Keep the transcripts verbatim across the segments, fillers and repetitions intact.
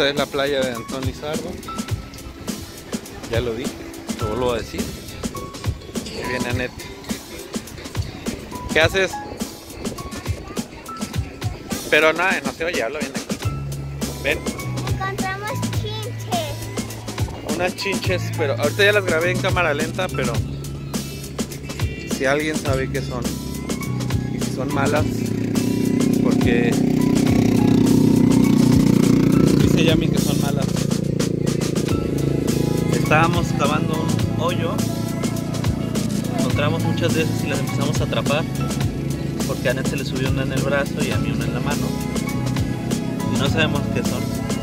Esta es la playa de Antón Lizardo. Ya lo dije, lo vuelvo a decir. Ahí viene Anet. ¿Qué haces? Pero nada, no se oye, habla bien aquí. Ven. Encontramos chinches. Unas chinches, pero ahorita ya las grabé en cámara lenta, pero si alguien sabe qué son y si son malas, porque dice Yami que son malas. Estábamos cavando un hoyo, encontramos muchas de esas y las empezamos a atrapar, porque a Anet se le subió una en el brazo y a mí una en la mano, y no sabemos qué son.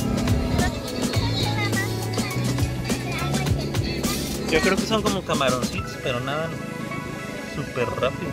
Yo creo que son como camaroncitos, pero nadan súper rápido.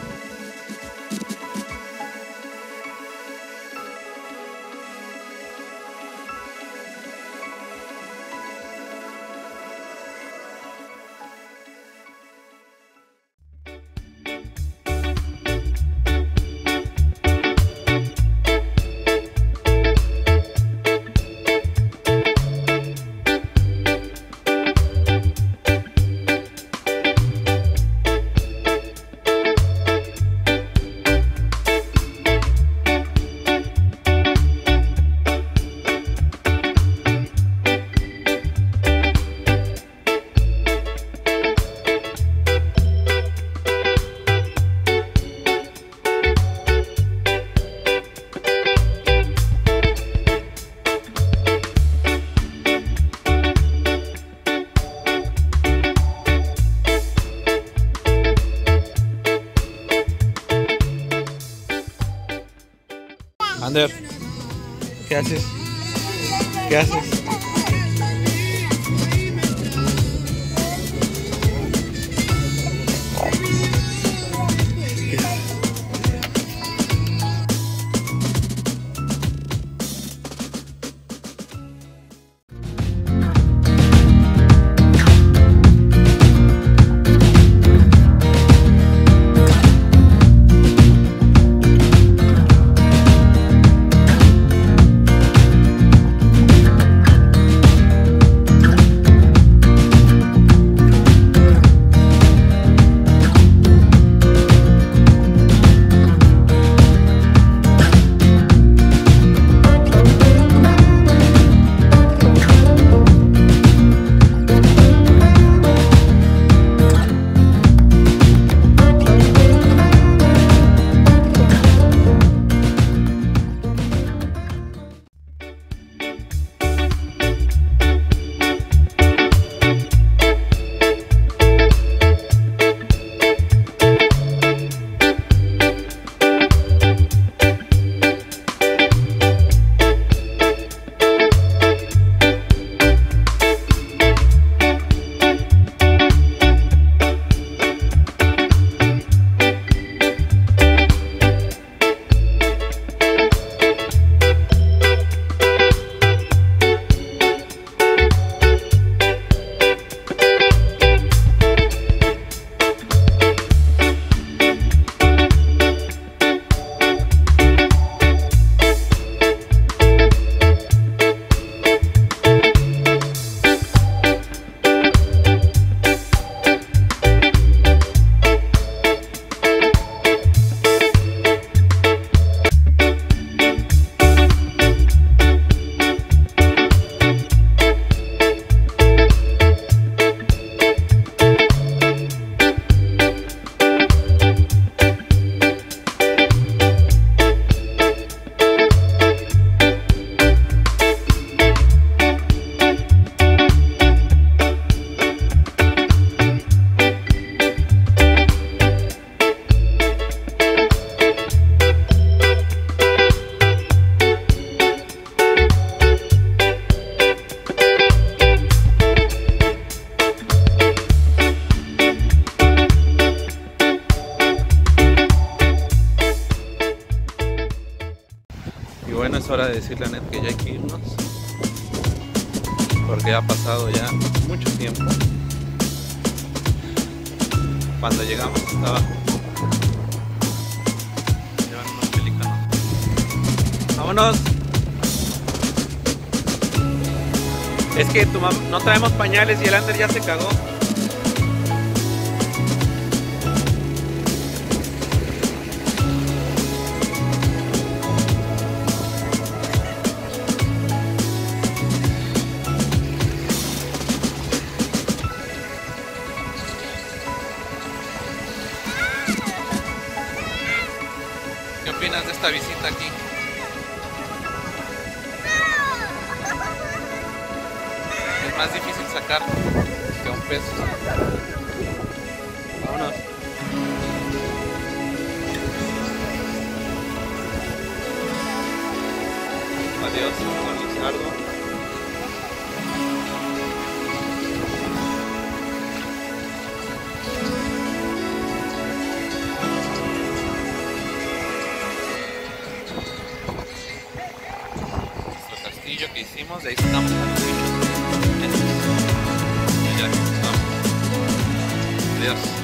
Ander, ¿qué haces? ¿Qué haces? Es hora de decirle a Anet que ya hay que irnos, porque ha pasado ya mucho tiempo. Cuando llegamos estaba llevan unos pelícanos. ¡Vámonos! Es que tu mam- no traemos pañales y el Ander ya se cagó. ¿Qué opinas de esta visita aquí? Es más difícil sacar que un pez. Vámonos. Adiós, Juan Lizardo. Nuestro castillo que hicimos, de ahí estamos a los bichos. Y ya, vamos. Adiós.